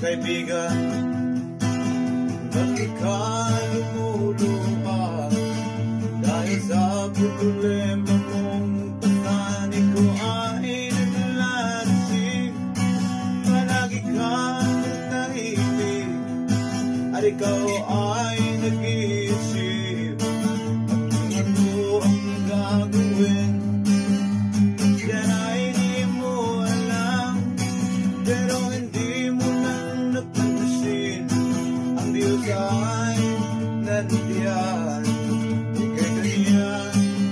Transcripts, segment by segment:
kaibigan, bakit ka lumuluha? Dahil sa problema mong patani ko ay naglalasing. Palagi kang tahimik at ikaw ay nag-iisip ano ang gagawin. Yan ay di mo alam, pero hindi mo lang napansin. Ang Diyos ay nandiyan. Ika'y ganyan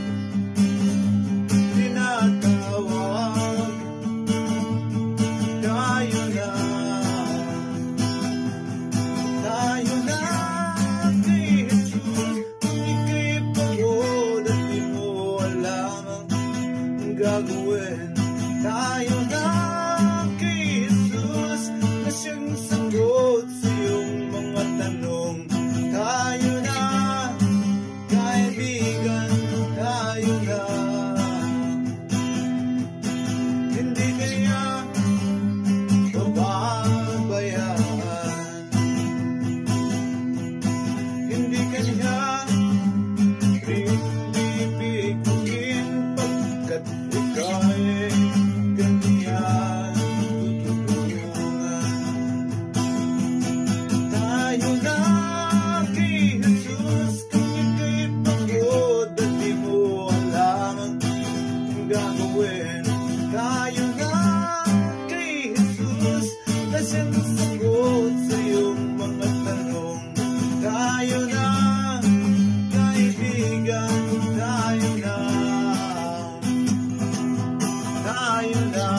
tinatawag. Tayo na kay Jesus. Kung ika'y pagod at di mo alam ang gagawin, tayo na kay Jesus na siyang sagot sa iyong mga tanong. Tayo na, kaibigan, tayo na. Hindi kaya pababayaan, hindi kanya bibigyan pagkat ika'y ganyan tutulungan. Tayo na kay Jesus kung ika'y pagod at di mo alam ang gagawin. Tayo na kay Jesus na siyang sagot sa iyong mga tanong. Tayo na, kaibigan, tayo na.